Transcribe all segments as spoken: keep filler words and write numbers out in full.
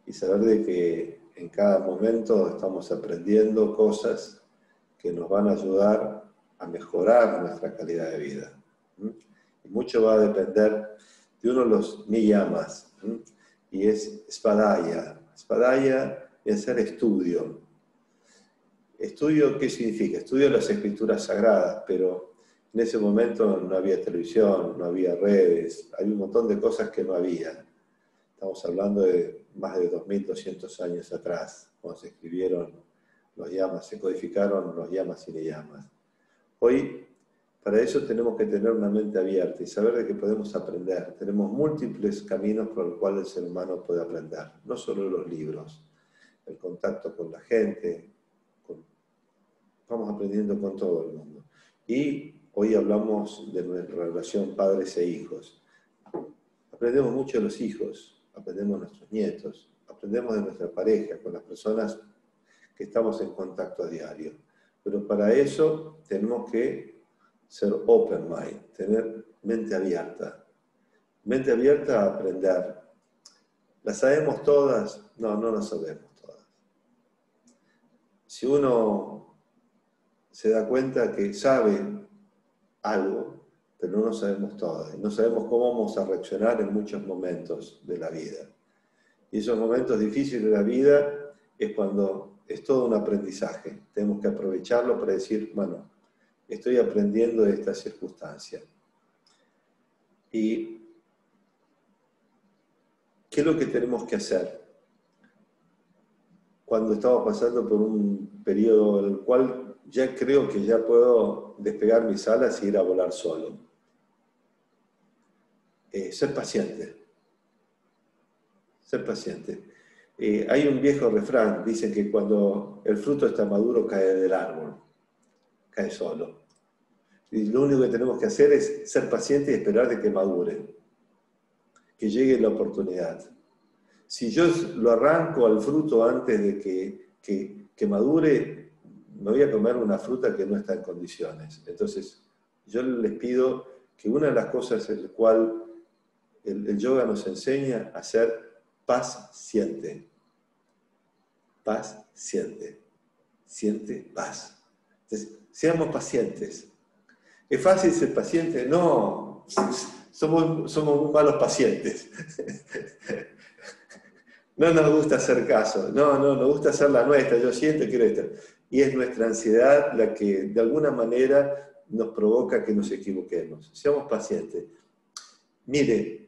y saber de que en cada momento estamos aprendiendo cosas que nos van a ayudar a mejorar nuestra calidad de vida. ¿Mm? Y mucho va a depender de uno de los niyamas, ¿Mm? y es Svadhyaya. Svadhyaya es hacer estudio. ¿Estudio qué significa? Estudio las escrituras sagradas, pero en ese momento no había televisión, no había redes, hay un montón de cosas que no había. Estamos hablando de más de dos mil doscientos años atrás, cuando se escribieron los yamas, se codificaron los yamas y niyamas. Hoy, para eso tenemos que tener una mente abierta y saber de que podemos aprender. Tenemos múltiples caminos por los cuales el ser humano puede aprender, no solo los libros, el contacto con la gente, con... vamos aprendiendo con todo el mundo. Y hoy hablamos de nuestra relación padres e hijos. Aprendemos mucho de los hijos, aprendemos de nuestros nietos, aprendemos de nuestra pareja, con las personas que estamos en contacto a diario. Pero para eso tenemos que ser open mind, tener mente abierta. Mente abierta a aprender. ¿Las sabemos todas? No, no las sabemos todas. Si uno se da cuenta que sabe algo, pero no lo sabemos todas. No sabemos cómo vamos a reaccionar en muchos momentos de la vida. Y esos momentos difíciles de la vida es cuando es todo un aprendizaje. Tenemos que aprovecharlo para decir, bueno, estoy aprendiendo de esta circunstancia. ¿Y qué es lo que tenemos que hacer? Cuando estamos pasando por un periodo en el cual ya creo que ya puedo despegar mis alas e ir a volar solo. Eh, ser paciente. Ser paciente. Eh, hay un viejo refrán, dicen que cuando el fruto está maduro cae del árbol, cae solo. Y lo único que tenemos que hacer es ser paciente y esperar de que madure, que llegue la oportunidad. Si yo lo arranco al fruto antes de que, que, que madure, me voy a comer una fruta que no está en condiciones. Entonces, yo les pido que una de las cosas en la cual el, el yoga nos enseña a ser paciente. Paz, siente. Siente paz. Entonces, seamos pacientes. ¿Es fácil ser paciente? No, somos, somos muy malos pacientes. No nos gusta hacer caso, no, no, nos gusta hacer la nuestra, yo siento, quiero esto. Y es nuestra ansiedad la que de alguna manera nos provoca que nos equivoquemos. Seamos pacientes. Mire,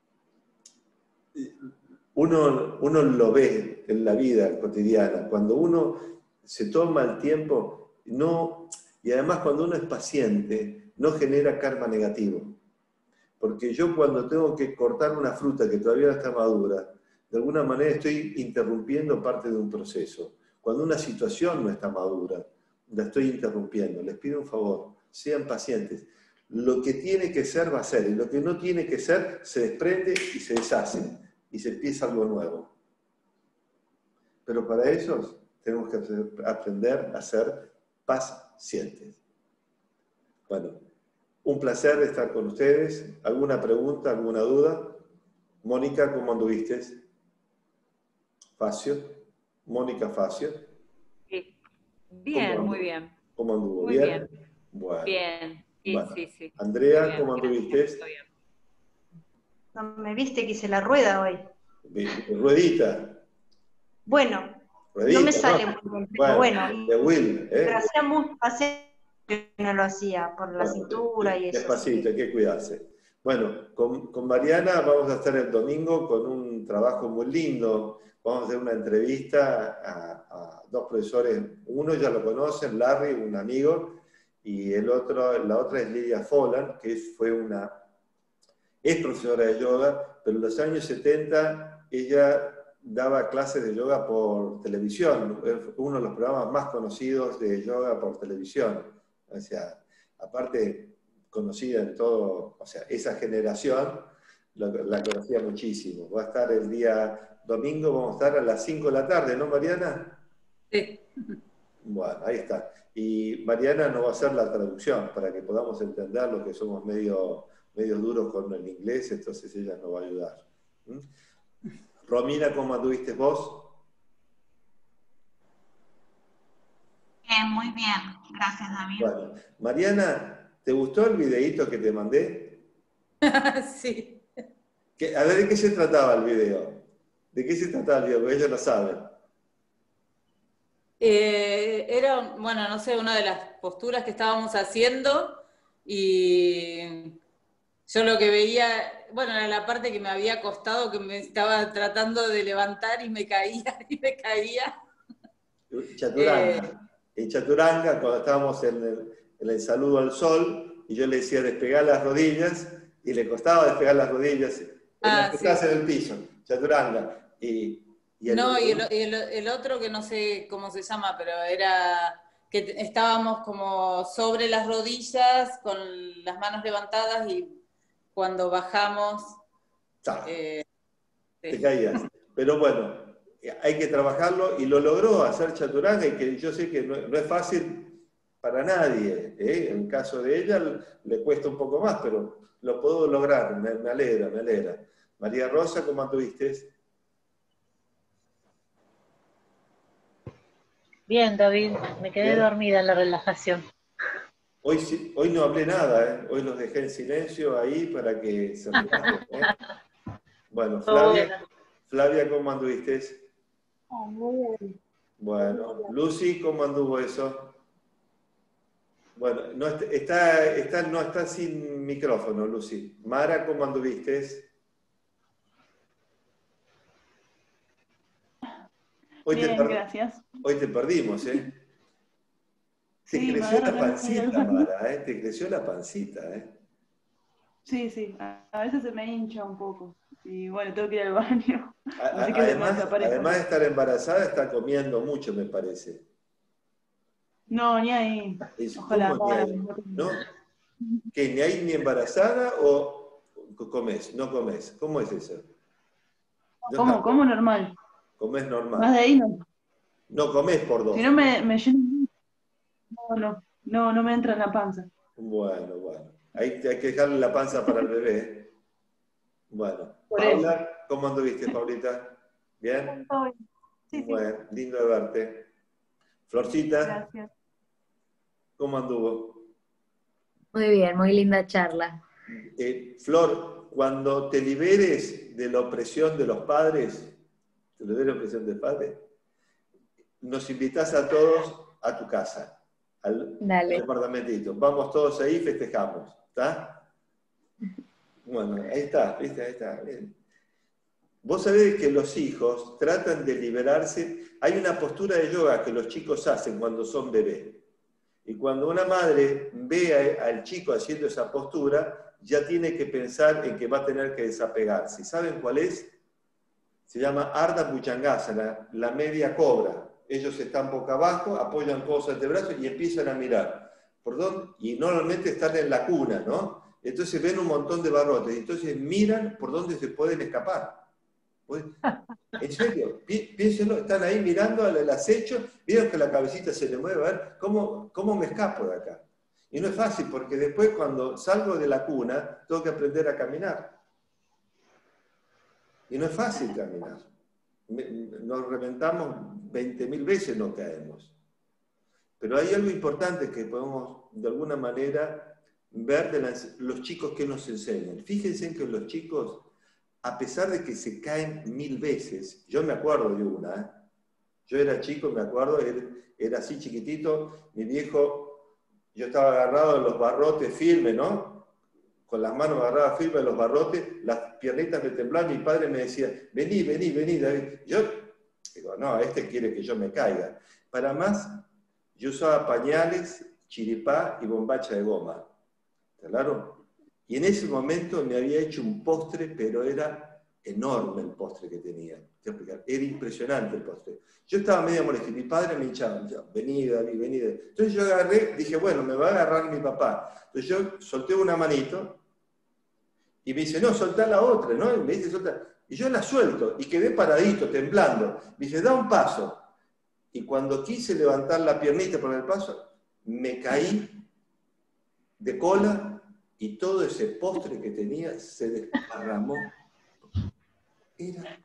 uno, uno lo ve en la vida cotidiana, cuando uno se toma el tiempo, no, y además cuando uno es paciente, no genera karma negativo. Porque yo cuando tengo que cortar una fruta que todavía no está madura, de alguna manera estoy interrumpiendo parte de un proceso. Cuando una situación no está madura, la estoy interrumpiendo. Les pido un favor, sean pacientes. Lo que tiene que ser va a ser, y lo que no tiene que ser se desprende y se deshace, y se empieza algo nuevo. Pero para eso tenemos que aprender a ser pacientes. Bueno, un placer estar con ustedes. ¿Alguna pregunta, alguna duda? Mónica, ¿cómo anduviste? Facio. Mónica Facio. Sí. Bien, muy bien. ¿Cómo anduvo? Muy ¿Bien? bien. Bueno. Bien, sí, Bueno. sí, sí. Andrea, Bien, ¿cómo anduviste? gracias, estoy bien. No me viste que hice la rueda hoy. Ruedita. Bueno, Ruedita, no me sale ¿no? muy bien, pero Bueno, bueno. de Will, ¿eh? Pero hacía mucho que no lo hacía, por la Bueno, cintura de- y eso. despacito, hay Sí. que cuidarse. Bueno, con, con Mariana vamos a estar el domingo con un trabajo muy lindo. Vamos a hacer una entrevista a, a dos profesores. Uno ya lo conocen, Larry, un amigo, y el otro, la otra es Lidia Follan, que es- fue una, es profesora de yoga, pero en los años setenta ella daba clases de yoga por televisión. Fue uno de los programas más conocidos de yoga por televisión. O sea, aparte conocida en todo, o sea, esa generación la, la conocía muchísimo. Va a estar el día domingo, vamos a estar a las cinco de la tarde, ¿no, Mariana? Sí. Bueno, ahí está. Y Mariana nos va a hacer la traducción para que podamos entender los que somos medio, medio duros con el inglés, entonces ella nos va a ayudar. ¿Mm? Romina, ¿cómo anduviste vos? Bien, muy bien. Gracias, David. Bueno, Mariana, ¿te gustó el videíto que te mandé? Sí. ¿Qué- a ver, ¿de qué se trataba el video? ¿De qué se trataba el video? Porque ellos no saben. Eh, era, bueno, no sé, una de las posturas que estábamos haciendo y yo lo que veía, bueno, era la parte que me había costado, que me estaba tratando de levantar y me caía y me caía. Eh, Chaturanga. En Chaturanga, cuando estábamos en el, en el saludo al sol, y yo le decía despegar las rodillas, y le costaba despegar las rodillas, en las ah, que sí. estás en el piso, Chaturanga. Y, y el, No, y el, y el- el otro que no sé cómo se llama, pero era que t- estábamos como sobre las rodillas con las manos levantadas y cuando bajamos, ta, eh, te sí. caías. Pero bueno, hay que trabajarlo, y lo logró hacer Chaturanga, y que yo sé que no, no es fácil para nadie, ¿eh? En el caso de ella le cuesta un poco más, pero lo puedo lograr, me, me alegra, me alegra. María Rosa, ¿cómo anduviste? Bien, David, me quedé Bien. dormida en la relajación. Hoy, sí- hoy no hablé nada, ¿eh? Hoy los dejé en silencio ahí para que se relajen, ¿eh? Bueno, Todo Flavia, bien. Flavia, ¿cómo anduviste? Ah, muy bien. Bueno, Lucy, ¿cómo anduvo eso? Bueno, no est- está, está, no está sin micrófono, Lucy. Mara, ¿cómo anduviste? Hoy te, Bien, per- gracias. hoy te perdimos, ¿eh? Te Sí, me creció la agarran ganas de ir al pancita, baño. Mara, ¿eh? Te creció la pancita, ¿eh? Sí, sí, a, a veces se me hincha un poco. Y bueno, tengo que ir al baño. A- Así a- que se me además, desaparezco. además de estar embarazada, está comiendo mucho, me parece. No, ni ahí. Es, Ojalá. ¿cómo ni hay? ¿No? ¿Que ni hay ni embarazada o comes? ¿No comes? ¿Cómo es eso? No ¿Cómo? estás, ¿Cómo normal? comés Más de normal. ahí no. No comés por Si dos. no me, me lleno. No, no, no, no me entra en la panza. Bueno, bueno. Ahí te- hay que dejarle la panza para el bebé. ¿Eh? Bueno. Por eso. Paula, ¿cómo anduviste, Paulita? ¿Bien? Todo bien. Sí, sí, Bueno, lindo de verte. Florcita, gracias. ¿cómo anduvo? Muy bien, muy linda charla. Eh, Flor, cuando te liberes de la opresión de los padres, te liberes de la opresión del padre, nos invitas a todos a tu casa, al, al Dale. departamentito. Vamos todos ahí y festejamos, ¿está? Bueno, ahí está, ¿viste? Ahí está, bien. Vos sabés que los hijos tratan de liberarse. Hay una postura de yoga que los chicos hacen cuando son bebés. Y cuando una madre ve a- al chico haciendo esa postura, ya tiene que pensar en que va a tener que desapegarse. ¿Y saben cuál es? Se llama Ardha Bhujangasana, la media cobra. Ellos están boca abajo, apoyan cosas de brazos y empiezan a mirar. ¿Por dónde? Y normalmente están en la cuna, ¿no? Entonces ven un montón de barrotes. Entonces miran por dónde se pueden escapar. Pues, en serio, pi- piénsenlo, están ahí mirando al, al acecho, vieron que la cabecita se le mueve, a ver, ¿cómo, ¿cómo me escapo de acá? Y no es fácil, porque después cuando salgo de la cuna, tengo que aprender a caminar. Y no es fácil caminar. Me- Nos reventamos veinte mil veces, no caemos. Pero hay algo importante que podemos, de alguna manera, ver de las- los chicos que nos enseñan. Fíjense en que los chicos, a pesar de que se caen mil veces, yo me acuerdo de una, ¿eh? Yo era chico, me acuerdo, él era así chiquitito, mi viejo, yo estaba agarrado en los barrotes firmes, ¿no? Con las manos agarradas firmes en los barrotes, las piernitas me temblaban, mi padre me decía, vení, vení, vení, David. Yo digo, no, este quiere que yo me caiga. Para más, yo usaba pañales, chiripá y bombacha de goma. ¿Claro? Y en ese momento me había hecho un postre, pero era enorme el postre que tenía. Te voy a explicar. Era impresionante el postre. Yo estaba medio molesto y mi padre me hinchaba, me decía, vení, David, vení. David. Entonces yo agarré, dije, bueno, me va a agarrar mi papá. Entonces yo solté una manito y me dice, no, soltá la otra, ¿no? Y me dice, soltá. Y yo la suelto y quedé paradito, temblando. Me dice, da un paso. Y cuando quise levantar la piernita por el paso, me caí de cola y todo ese postre que tenía se desparramó. era...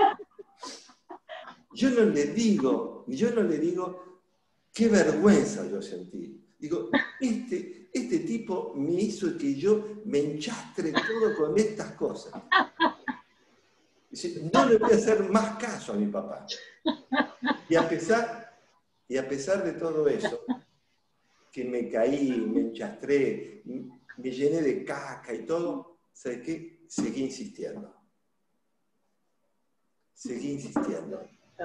Yo no le digo, yo no le digo, qué vergüenza yo sentí. Digo, este, este tipo me hizo que yo me enchastre todo con estas cosas. Dice, no le voy a hacer más caso a mi papá. Y a pesar, y a pesar de todo eso, que me caí, me enchastré, me llené de caca y todo, ¿sabes qué? Seguí insistiendo. Seguí insistiendo.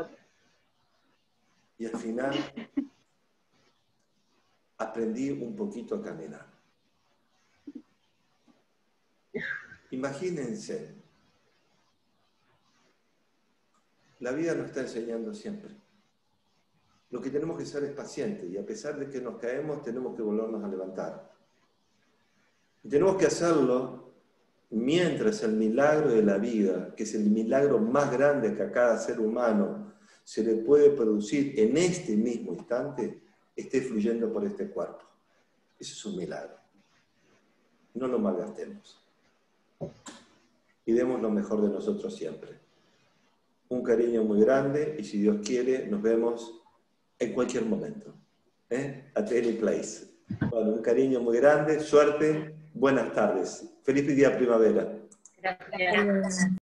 Y al final aprendí un poquito a caminar. Imagínense, la vida nos está enseñando siempre. Lo que tenemos que ser es pacientes y a pesar de que nos caemos, tenemos que volvernos a levantar. Y tenemos que hacerlo mientras el milagro de la vida, que es el milagro más grande que a cada ser humano se le puede producir en este mismo instante, esté fluyendo por este cuerpo. Eso es un milagro. No lo malgastemos. Y demos lo mejor de nosotros siempre. Un cariño muy grande y si Dios quiere, nos vemos en cualquier momento. ¿Eh? At any place. Bueno, un cariño muy grande, suerte, buenas tardes. Feliz día primavera. Gracias.